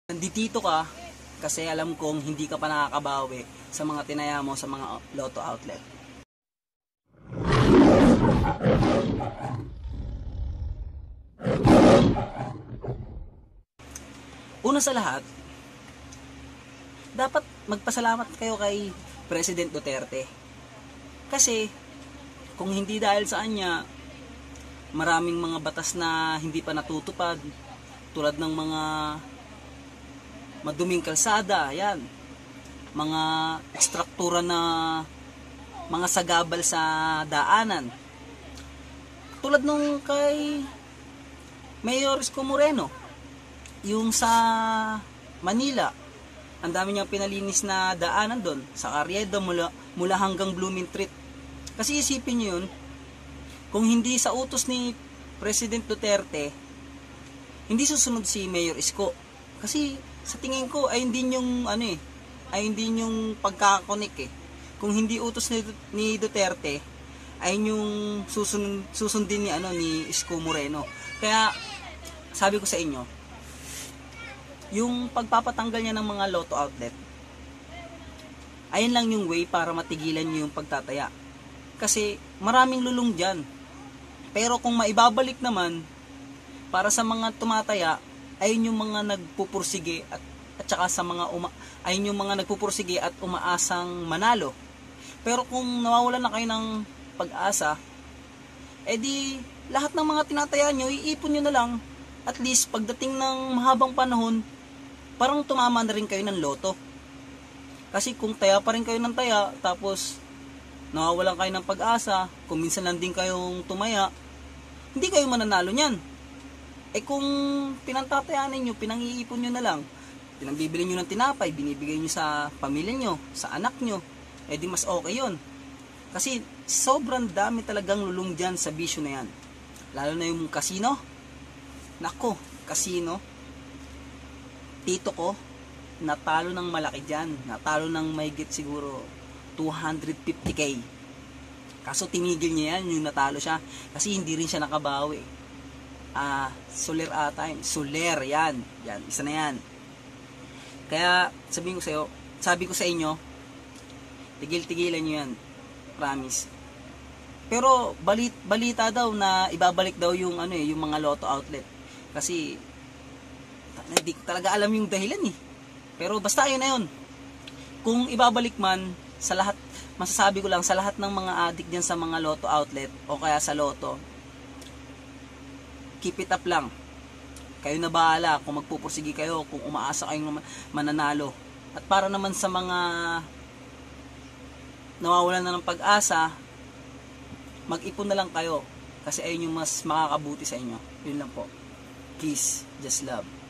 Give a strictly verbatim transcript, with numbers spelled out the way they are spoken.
Nandito ka kasi alam kong hindi ka pa nakakabawi sa mga tinaya mo sa mga Lotto outlet. Una sa lahat, dapat magpasalamat kayo kay President Duterte. Kasi kung hindi dahil sa kanya, maraming mga batas na hindi pa natutupad, tulad ng mga maduming kalsada, yan, mga ekstruktura na mga sagabal sa daanan, tulad nung kay Mayor Isko Moreno, yung sa Manila, ang dami niyang pinalinis na daanan doon sa Arrieta mula, mula hanggang Blooming Street. Kasi isipin niyo yun, kung hindi sa utos ni President Duterte, hindi susunod si Mayor Isko. Kasi sa tingin ko ay hindi yung ano eh, ay hindi yung pagkakakonik eh. Kung hindi utos ni, ni Duterte, ay yung susun, susundin ni ano ni Isko Moreno. Kaya sabi ko sa inyo, yung pagpapatanggal niya ng mga Lotto outlet, ayun lang yung way para matigilan niyo yung pagtataya. Kasi maraming lulong dyan. Pero kung maibabalik naman, para sa mga tumataya, ayun yung mga nagpupursige at, at saka sa mga uma, ayun yung mga nagpupursige at umaasang manalo. Pero kung nawawalan na kayo ng pag-asa, edi lahat ng mga tinataya nyo, iipon nyo na lang. At least pagdating ng mahabang panahon, parang tumama na rin kayo ng loto. Kasi kung taya pa rin kayo ng taya, tapos nawawalan kayo ng pag-asa, kung minsan lang din kayong tumaya, hindi kayo mananalo niyan. Eh kung pinantatayaan ninyo, pinang-iipon nyo na lang, pinambibili nyo ng tinapay, binibigay nyo sa pamilya nyo, sa anak nyo, eh di mas okay yun. Kasi sobrang dami talagang lulong dyan sa bisyo na yan. Lalo na yung casino. Nako, casino. Tito ko, natalo ng malaki dyan. Natalo ng mahigit siguro two hundred fifty K. Kaso tinigil niya yan, yung natalo siya. Kasi hindi rin siya nakabawi. Ah, uh, Soler ata yun. Soler, yan. Yan, isa na yan. Kaya, sabihin ko sa iyo, sabi ko sa inyo, tigil-tigilan nyo yan. Promise. Pero, balit, balita daw na ibabalik daw yung, ano eh, yung mga Lotto outlet. Kasi, hindi ko talaga alam yung dahilan eh. Pero, basta yun na yun. Kung ibabalik man, sa lahat, masasabi ko lang, sa lahat ng mga addict dyan sa mga Lotto outlet, o kaya sa Lotto, keep it up lang. Kayo na bahala kung magpupursige kayo, kung umaasa kayong mananalo. At para naman sa mga nawawalan na ng pag-asa, mag-ipon na lang kayo. Kasi ayun yung mas makakabuti sa inyo. Yun lang po. Peace. Just love.